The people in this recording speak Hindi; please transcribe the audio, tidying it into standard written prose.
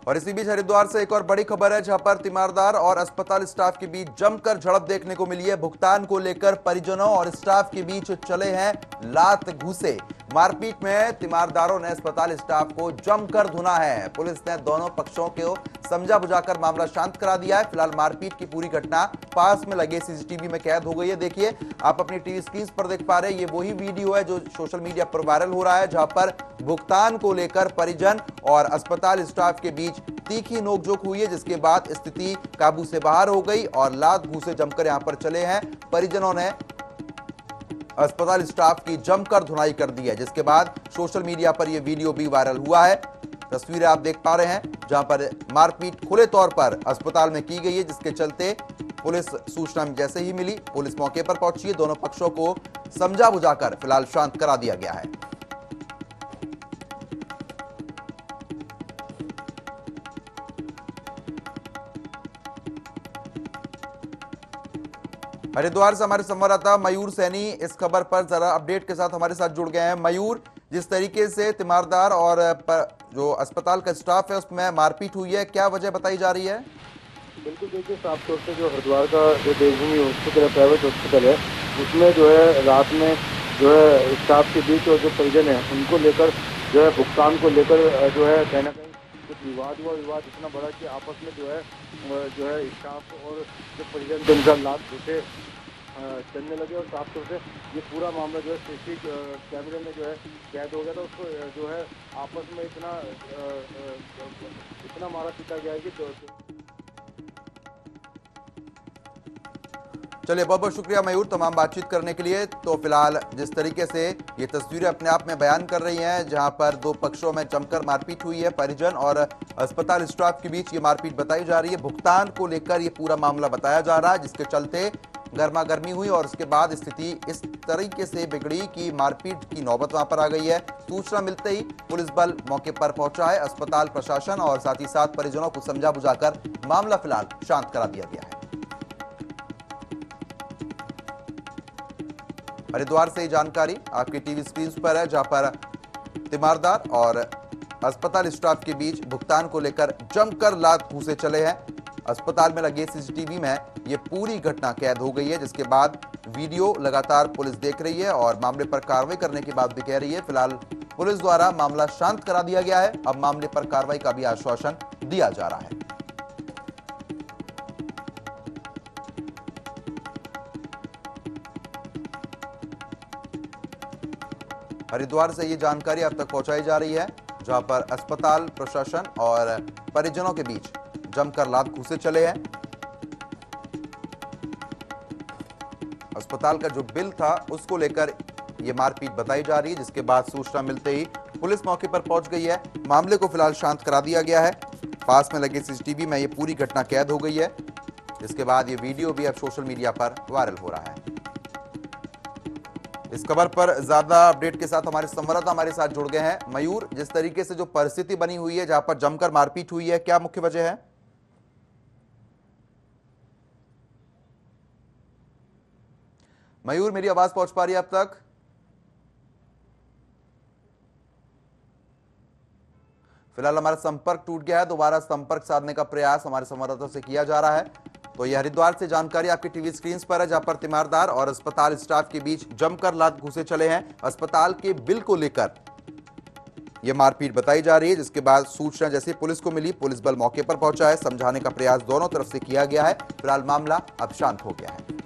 और इसी बीच हरिद्वार से एक और बड़ी खबर है, जहां पर तीमारदार और अस्पताल स्टाफ के बीच जमकर झड़प देखने को मिली है। भुगतान को लेकर परिजनों और स्टाफ के बीच चले हैं लात घूंसे। मारपीट में तीमारदारों ने अस्पताल स्टाफ को जमकर धुना है। पुलिस ने दोनों पक्षों को समझा बुझाकर मामला शांत करा दिया है। फिलहाल मारपीट की पूरी घटना पास में लगे सीसीटीवी में कैद हो गई है। देखिए, आप अपनी टीवी स्क्रीन पर देख पा रहे हैं, ये वही वीडियो है जो सोशल मीडिया पर वायरल हो रहा है, जहां पर भुगतान को लेकर परिजन और अस्पताल स्टाफ के बीच तीखी नोकझोंक हुई है, जिसके बाद स्थिति काबू से बाहर हो गई और लात घूंसे जमकर यहां पर चले हैं। परिजनों ने अस्पताल स्टाफ की जमकर धुनाई कर दी है, जिसके बाद सोशल मीडिया पर यह वीडियो भी वायरल हुआ है। तस्वीरें आप देख पा रहे हैं, जहां पर मारपीट खुले तौर पर अस्पताल में की गई है, जिसके चलते पुलिस सूचना जैसे ही मिली, पुलिस मौके पर पहुंची है। दोनों पक्षों को समझा बुझाकर फिलहाल शांत करा दिया गया है। हरिद्वार से हमारे संवाददाता मयूर सैनी इस खबर पर जरा अपडेट के साथ हमारे साथ जुड़ गए हैं। मयूर, जिस तरीके से तीमारदार और जो अस्पताल का स्टाफ है उसमें मारपीट हुई है, क्या वजह बताई जा रही है? बिल्कुल, देखिए साफ तौर से जो हरिद्वार का जो देवभूमि हॉस्पिटल है, प्राइवेट हॉस्पिटल है, उसमें जो है रात में जो है स्टाफ के बीच और जो परिजन है उनको लेकर जो है भुगतान को लेकर जो है कहीं ना कहीं कुछ विवाद हुआ। विवाद इतना बड़ा कि आपस में जो है स्टाफ और जो परिजन थे उनका लात घुसे चलने लगे और साफ तौर से ये पूरा मामला जो है सीसीटीवी कैमरे में जो है कैद हो गया था। उसको जो है आपस में इतना मारा पीटा गया है कि चलिए, बहुत बहुत शुक्रिया मयूर तमाम बातचीत करने के लिए। तो फिलहाल जिस तरीके से ये तस्वीरें अपने आप में बयान कर रही हैं, जहां पर दो पक्षों में जमकर मारपीट हुई है, परिजन और अस्पताल स्टाफ के बीच ये मारपीट बताई जा रही है। भुगतान को लेकर ये पूरा मामला बताया जा रहा है, जिसके चलते गर्मा गर्मी हुई और उसके बाद स्थिति इस तरीके से बिगड़ी कि मारपीट की नौबत वहां पर आ गई है। सूचना मिलते ही पुलिस बल मौके पर पहुंचा है। अस्पताल प्रशासन और साथ ही साथ परिजनों को समझा बुझाकर मामला फिलहाल शांत करा दिया गया है। हरिद्वार से जानकारी आपकी टीवी स्क्रीन पर है, जहां पर तीमारदार और अस्पताल स्टाफ के बीच भुगतान को लेकर जमकर लात घूंसे चले हैं। अस्पताल में लगे सीसीटीवी में ये पूरी घटना कैद हो गई है, जिसके बाद वीडियो लगातार पुलिस देख रही है और मामले पर कार्रवाई करने की बात भी कह रही है। फिलहाल पुलिस द्वारा मामला शांत करा दिया गया है। अब मामले पर कार्रवाई का भी आश्वासन दिया जा रहा है। हरिद्वार से ये जानकारी अब तक पहुंचाई जा रही है, जहां पर अस्पताल प्रशासन और परिजनों के बीच जमकर लात घूंसे चले हैं। अस्पताल का जो बिल था उसको लेकर यह मारपीट बताई जा रही है, जिसके बाद सूचना मिलते ही पुलिस मौके पर पहुंच गई है। मामले को फिलहाल शांत करा दिया गया है। पास में लगे सीसीटीवी में यह पूरी घटना कैद हो गई है, जिसके बाद यह वीडियो भी अब सोशल मीडिया पर वायरल हो रहा है। इस खबर पर ज्यादा अपडेट के साथ हमारे संवाददाता हमारे साथ जुड़ गए हैं। मयूर, जिस तरीके से जो परिस्थिति बनी हुई है, जहां पर जमकर मारपीट हुई है, क्या मुख्य वजह है? मयूर, मेरी आवाज पहुंच पा रही है अब तक? फिलहाल हमारा संपर्क टूट गया है। दोबारा संपर्क साधने का प्रयास हमारे संवाददाताओं से किया जा रहा है। तो यह हरिद्वार से जानकारी आपकी टीवी स्क्रीन पर है, जहां पर तीमारदार और अस्पताल स्टाफ के बीच जमकर लात घूंसे चले हैं। अस्पताल के बिल को लेकर यह मारपीट बताई जा रही है, जिसके बाद सूचना जैसे पुलिस को मिली, पुलिस बल मौके पर पहुंचा है। समझाने का प्रयास दोनों तरफ से किया गया है। फिलहाल मामला अब शांत हो गया है।